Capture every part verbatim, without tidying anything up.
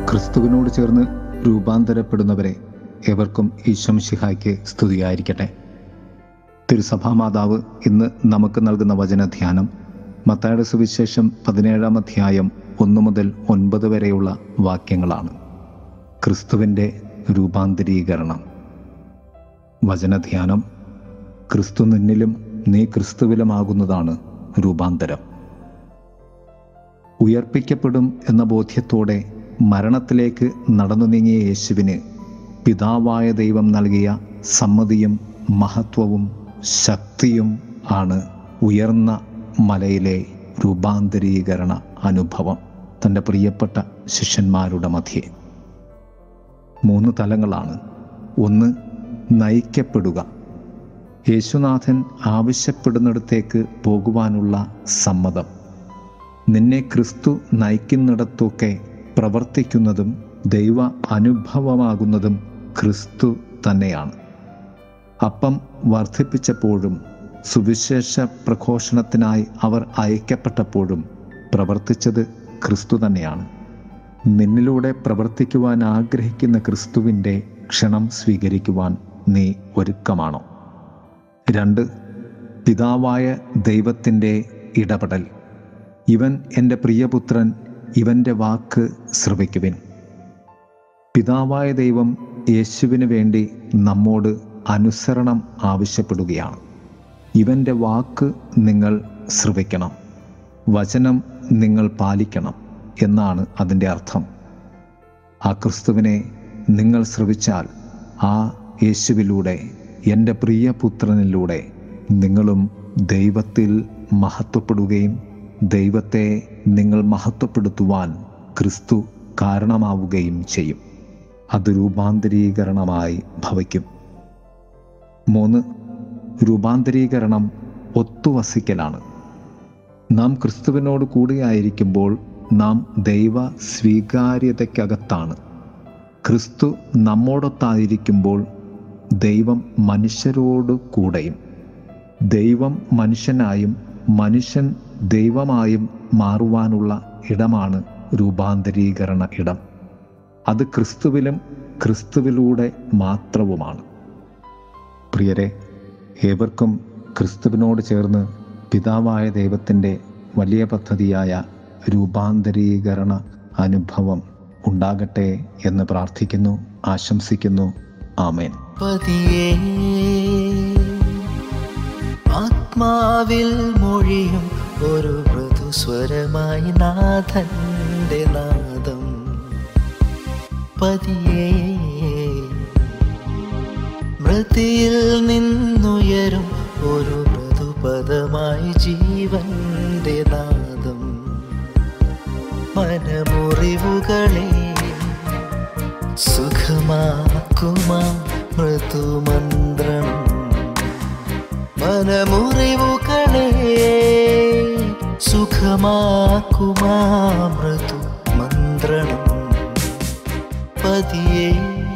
ക്രിസ്തുവിനോട് ചേർന്ന് രൂപാന്തരപ്പെടുന്നവരെ ഏവർക്കും ഈശോ മിശിഹായ്ക്ക് സ്തുതിയായിരിക്കട്ടെ. തിരുസഭാമാതാവ് ഇന്ന് നമുക്ക് നൽകുന്ന വചനധ്യാനം മത്തായിയുടെ സുവിശേഷം പതിനേഴാം അധ്യായം ഒന്ന് മുതൽ ഒൻപത് വരെയുള്ള വാക്യങ്ങളാണ്. ക്രിസ്തുവിൻ്റെ രൂപാന്തരീകരണം. വചനധ്യാനം: ക്രിസ്തു നിന്നിലും നീ ക്രിസ്തുവിലുമാകുന്നതാണ് രൂപാന്തരം. ഉയർപ്പിക്കപ്പെടും എന്ന ബോധ്യത്തോടെ മരണത്തിലേക്ക് നടന്നു നീങ്ങിയ യേശുവിന് പിതാവായ ദൈവം നൽകിയ സമ്മതിയും മഹത്വവും ശക്തിയും ആണ് ഉയർന്ന മലയിലെ രൂപാന്തരീകരണ അനുഭവം. തൻ്റെ പ്രിയപ്പെട്ട ശിഷ്യന്മാരുടെ മധ്യേ മൂന്ന് തലങ്ങളാണ്. ഒന്ന്, നയിക്കപ്പെടുക. യേശുനാഥൻ ആവശ്യപ്പെടുന്നിടത്തേക്ക് പോകുവാനുള്ള സമ്മതം. നിന്നെ ക്രിസ്തു നയിക്കുന്നിടത്തൊക്കെ പ്രവർത്തിക്കുന്നതും ദൈവ അനുഭവമാകുന്നതും ക്രിസ്തു തന്നെയാണ്. അപ്പം വർദ്ധിപ്പിച്ചപ്പോഴും സുവിശേഷ പ്രഘോഷണത്തിനായി അവർ അയക്കപ്പെട്ടപ്പോഴും പ്രവർത്തിച്ചത് ക്രിസ്തു തന്നെയാണ്. നിന്നിലൂടെ പ്രവർത്തിക്കുവാൻ ആഗ്രഹിക്കുന്ന ക്രിസ്തുവിൻ്റെ ക്ഷണം സ്വീകരിക്കുവാൻ നീ ഒരുക്കമാണോ? രണ്ട്, പിതാവായ ദൈവത്തിൻ്റെ ഇടപെടൽ. ഇവൻ എൻ്റെ പ്രിയപുത്രൻ, ഇവൻ്റെ വാക്ക് ശ്രവിക്കുവിൻ. പിതാവായ ദൈവം യേശുവിന് വേണ്ടി നമ്മോട് അനുസരണം ആവശ്യപ്പെടുകയാണ്. ഇവൻ്റെ വാക്ക് നിങ്ങൾ ശ്രവിക്കണം, വചനം നിങ്ങൾ പാലിക്കണം എന്നാണ് അതിൻ്റെ അർത്ഥം. ആ ക്രിസ്തുവിനെ നിങ്ങൾ ശ്രവിച്ചാൽ ആ യേശുവിലൂടെ, എൻ്റെ പ്രിയപുത്രനിലൂടെ നിങ്ങളും ദൈവത്തിൽ മഹത്വപ്പെടുകയും ദൈവത്തെ നിങ്ങൾ മഹത്വപ്പെടുത്തുവാൻ ക്രിസ്തു കാരണമാവുകയും ചെയ്യും. അത് രൂപാന്തരീകരണമായി ഭവിക്കും. മൂന്ന്, രൂപാന്തരീകരണം ഒത്തുവസിക്കലാണ്. നാം ക്രിസ്തുവിനോട് കൂടിയായിരിക്കുമ്പോൾ നാം ദൈവ സ്വീകാര്യതയ്ക്കകത്താണ്. ക്രിസ്തു നമ്മോടൊത്തായിരിക്കുമ്പോൾ ദൈവം മനുഷ്യരോട് കൂടെയും. ദൈവം മനുഷ്യനായും മനുഷ്യൻ ദൈവമായും മാറുവാനുള്ള ഇടമാണ് രൂപാന്തരീകരണ ഇടം. അത് ക്രിസ്തുവിലും ക്രിസ്തുവിലൂടെ മാത്രവുമാണ്. പ്രിയരെ, ഏവർക്കും ക്രിസ്തുവിനോട് ചേർന്ന് പിതാവായ ദൈവത്തിൻ്റെ വലിയ പദ്ധതിയായ രൂപാന്തരീകരണ അനുഭവം ഉണ്ടാകട്ടെ എന്ന് പ്രാർത്ഥിക്കുന്നു, ആശംസിക്കുന്നു. ആമേൻ. ആത്മാവിൽ മൊഴിയും ഒരു മൃദുസ്വരമായി നാഥന്റെ നാദം പതിയേ, മൃതിയിൽ നിന്നുയരും ഒരു മൃദുപദമായി ജീവന്റെ നാദം. മനമുറിവുകളെ സുഖമാക്കുമാ മൃദുമന്ത്രം. മനമുറിവുകളെ സുഖമാക്കുമാ മൃദു മന്ത്രണം പതിയേ.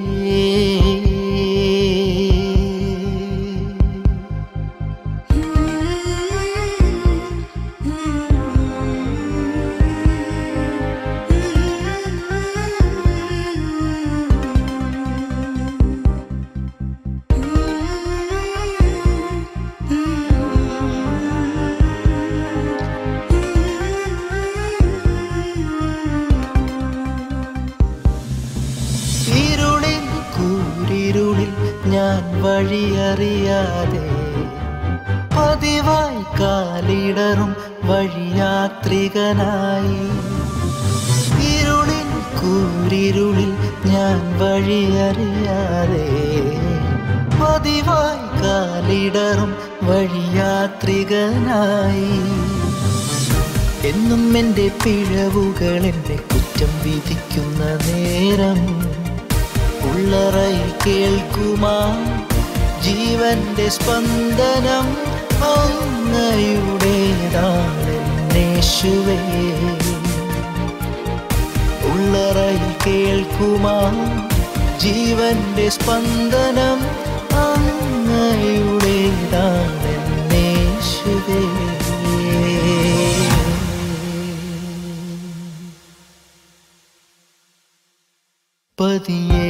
ഞാൻ വഴിയറിയാതെ പതിവായി കാലിടറും വഴിയാത്രികനായി. ഇരുളിൻ കൂരിരുളിൽ ഞാൻ വഴിയറിയാതെ പതിവായി കാലിടറും വഴിയാത്രികനായി. എന്നും എൻ്റെ പിഴവുകൾ എന്നെ കുറ്റം വിധിക്കുന്ന നേരം ഉള്ളറയിൽ കേൾക്കുമാ ജീവന്റെ സ്പന്ദനം അങ്ങയുടേതാണെന്നേശുവേ. ഉള്ളറയിൽ കേൾക്കുമാ ജീവന്റെ സ്പന്ദനം അങ്ങയുടേതാണെന്നേശുവേ. പതിയെ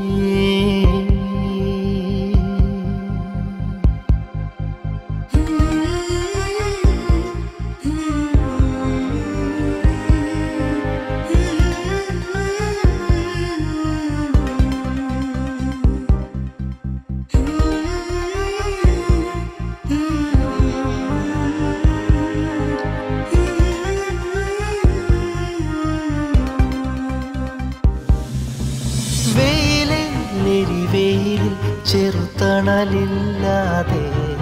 ചെറുതണലില്ലാതെ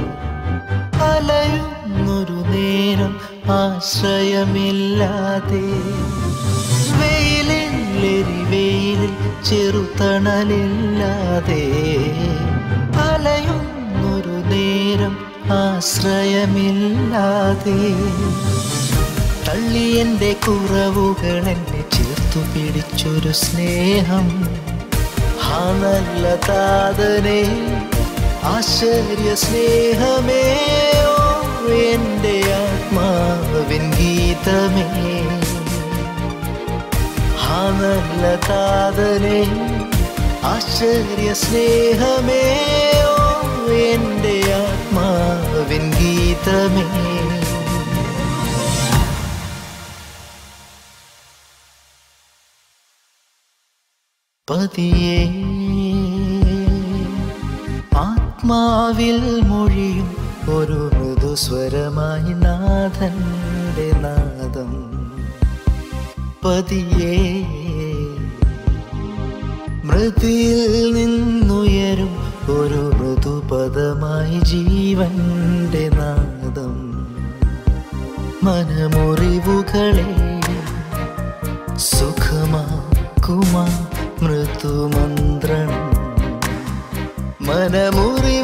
അലയുന്നൊരു നേരം ആശ്രയമില്ലാതെ വെയിലിൽ വെയിലിൽ ചെറുതണലില്ലാതെ അലയുന്നൊരു നേരം ആശ്രയമില്ലാതെ തള്ളി എൻ്റെ കുറവുകൾ എന്നെ ചേർത്തു പിടിച്ചൊരു സ്നേഹം ആ നല്ല താതനെ ആശ്ചര്യ സ്നേഹമേ ഓ എൻ്റെ ആത്മാവിൻ ഗീതമേ ആ നല്ല താതനെ ആശ്ചര്യ സ്നേഹമേ ഓ എൻ്റെ ആത്മാവിൻ ഗീതമേ പതിയെ ആത്മാവിൽ മൊഴിയും ഒരു മൃദുസ്വരമായി നാഥന്റെ നാദം പതിയെ മൃതിയിൽ നിന്നുയരും ഒരു മൃദുപദമായി ജീവന്റെ നാദം മനമുറിവുകളെ സുഖമാക്കുമാ മൃദുമന്ത്രണം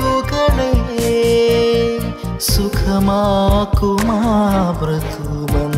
മനമുറിവുകളെ സുഖമാക്കുമാ മൃദുമന്ത്രണം